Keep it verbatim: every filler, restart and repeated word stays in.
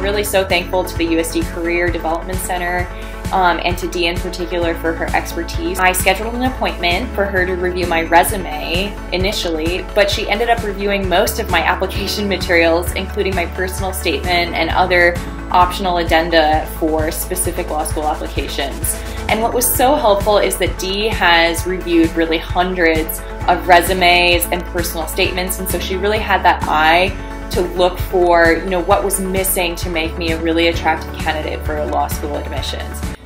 really so thankful to the U S D Career Development Center um, and to Dee in particular for her expertise. I scheduled an appointment for her to review my resume initially, but she ended up reviewing most of my application materials, including my personal statement and other optional addenda for specific law school applications. And what was so helpful is that Dee has reviewed really hundreds of resumes and personal statements, and so she really had that eye to look for, you know, what was missing to make me a really attractive candidate for law school admissions.